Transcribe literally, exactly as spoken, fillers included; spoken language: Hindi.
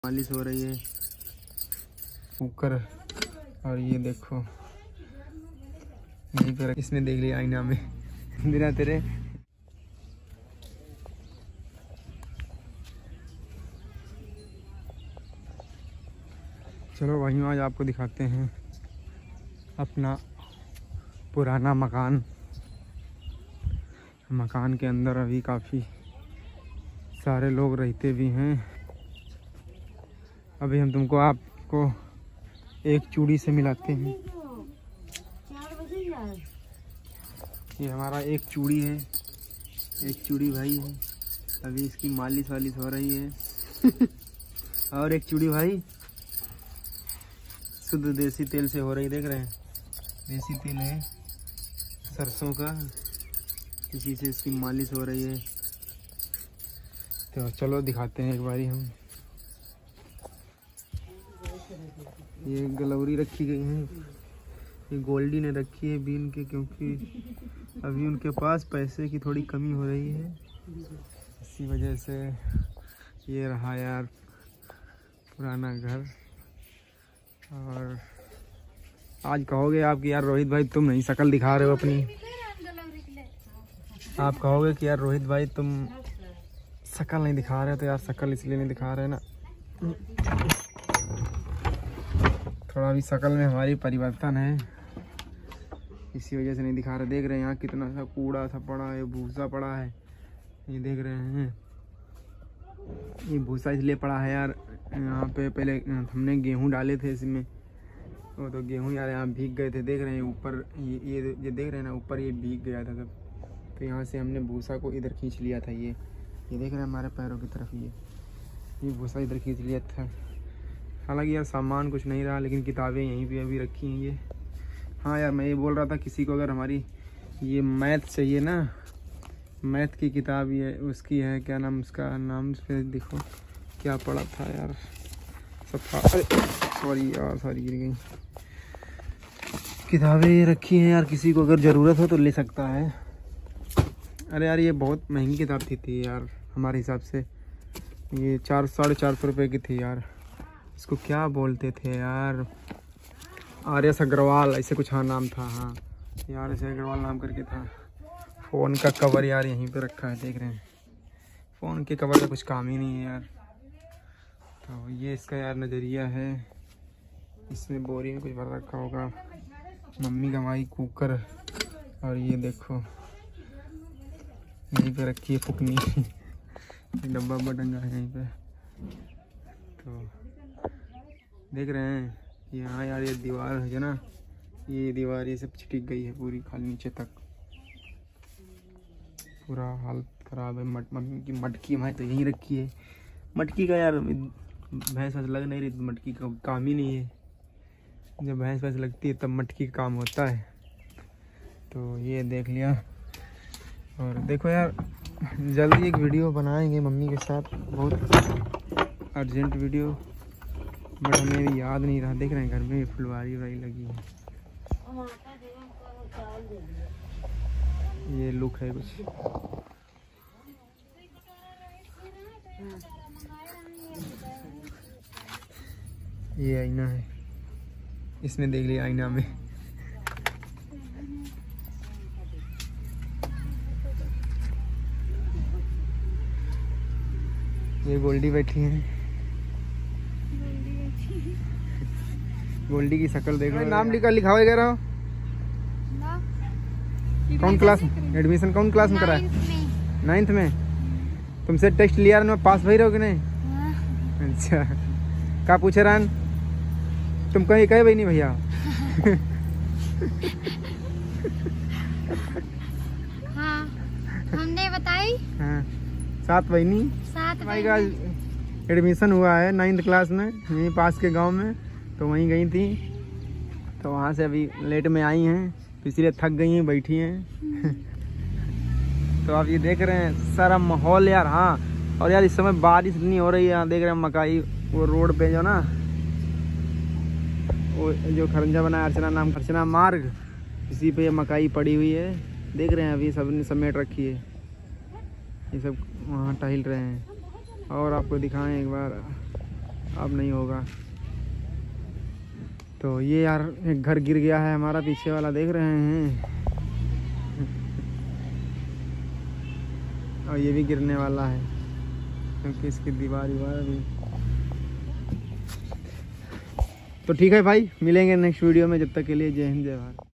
मालिश हो रही है कुकर। और ये देखो यहीं पर इसने देख लिया आईना में बिना तेरे। चलो भाइयों आज आपको दिखाते हैं अपना पुराना मकान। मकान के अंदर अभी काफ़ी सारे लोग रहते भी हैं। अभी हम तुमको आपको एक चूड़ी से मिलाते हैं। ये हमारा एक चूड़ी है, एक चूड़ी भाई है। अभी इसकी मालिश वालिश हो रही है और एक चूड़ी भाई शुद्ध देसी तेल से हो रही, देख रहे हैं। देसी तेल है सरसों का, इसी से इसकी मालिश हो रही है। तो चलो दिखाते हैं एक बारी हम। ये गलौरी रखी गई है, ये गोल्डी ने रखी है बीन के, क्योंकि अभी उनके पास पैसे की थोड़ी कमी हो रही है, इसी वजह से। ये रहा यार पुराना घर। और आज कहोगे आप कि यार रोहित भाई तुम नहीं शक्ल दिखा रहे हो अपनी। आप कहोगे कि यार रोहित भाई तुम शक्ल नहीं दिखा रहे हो, तो यार शक्ल इसलिए नहीं दिखा रहे ना, थोड़ा भी शक्ल में हमारी परिवर्तन है, इसी वजह से नहीं दिखा रहे। देख रहे हैं यहाँ कितना सा कूड़ा सा पड़ा है, भूसा पड़ा है, ये देख रहे हैं। ये भूसा इसलिए पड़ा है यार, यहाँ पे पहले हमने गेहूँ डाले थे इसमें, वो तो गेहूँ यार यहाँ भीग गए थे। देख रहे हैं ऊपर ये ये ये देख रहे हैं ना, ऊपर ये भीग गया था सब, तो यहाँ से हमने भूसा को इधर खींच लिया था। ये ये देख रहे हैं हमारे पैरों की तरफ, ये ये भूसा इधर खींच लिया था। हालांकि यार सामान कुछ नहीं रहा, लेकिन किताबें यहीं पे अभी रखी हैं ये। हाँ यार मैं ये बोल रहा था, किसी को अगर हमारी ये मैथ चाहिए ना, मैथ की किताब ये उसकी है, क्या नाम उसका नाम पे देखो क्या पड़ा था यार, सफा, अरे सॉरी यार सॉरी गिर गई। किताबें ये रखी हैं यार, किसी को अगर ज़रूरत हो तो ले सकता है। अरे यार ये बहुत महंगी किताब थी, थी यार हमारे हिसाब से, ये चार साढ़े चार सौ रुपये की थी यार। इसको क्या बोलते थे यार, आर एस अग्रवाल ऐसे कुछ हाँ नाम था। हाँ यार ऐसे अग्रवाल नाम करके था। फ़ोन का कवर यार यहीं पे रखा है, देख रहे हैं। फ़ोन के कवर का कुछ काम ही नहीं है यार। तो ये इसका यार नज़रिया है, इसमें बोरी में कुछ भर रखा होगा। मम्मी का भाई कुकर। और ये देखो यहीं पे रखी है फुकनी डब्बा वब्बा टंगा है यहीं पे। तो देख रहे हैं यहाँ यार ये दीवार है ना, ये दीवार ये सब छिटक गई है पूरी, खाली नीचे तक पूरा हाल ख़राब है। मट मम्मी की मटकी हमारी तो यहीं रखी है। मटकी का यार भैंस वैंस लग नहीं रही, तो मटकी का काम ही नहीं है। जब भैंस वैंस लगती है तब मटकी का काम होता है। तो ये देख लिया। और देखो यार जल्दी एक वीडियो बनाएंगे मम्मी के साथ, बहुत अर्जेंट वीडियो, बट हमें याद नहीं रहा। देख रहे हैं घर में फुलवारी वारी लगी है, ये लुक है कुछ। ये आईना है, इसने देख लिया आईना में। ये गोल्डी बैठी है, गोल्डी की शक्ल देखो। नाम लिखा लिखा हुआ कह रहा हूँ। कौन क्लास एडमिशन कौन क्लास में करा है? नाइन्थ में। तुमसे टेस्ट लिया ना, पास भई रहो कि नहीं? हाँ। अच्छा क्या पूछे रान, तुम कहीं कहे भाई नहीं भैया हाँ हमने बताई। हाँ सात बहनी, सात भाई का एडमिशन हुआ है नाइन्थ क्लास में, यहीं पास के गांव में। तो वहीं गई थी, तो वहाँ से अभी लेट में आई हैं, इसलिए थक गई हैं, बैठी हैं तो आप ये देख रहे हैं सारा माहौल यार। हाँ और यार इस समय बारिश नहीं हो रही है, यहाँ देख रहे हैं मकाई, वो रोड पे जो ना वो जो खरंजा बना है अर्चना नाम, अर्चना मार्ग, इसी पे ये मकाई पड़ी हुई है। देख रहे हैं अभी सब ने समेट रखी है, ये सब वहाँ टहल रहे हैं। और आपको दिखाएं एक बार अब नहीं होगा। तो ये यार एक घर गिर गया है हमारा, पीछे वाला देख रहे हैं, और ये भी गिरने वाला है क्योंकि इसकी दीवार दीवार भी। तो ठीक है भाई, मिलेंगे नेक्स्ट वीडियो में, जब तक के लिए जय हिंद जय भारत।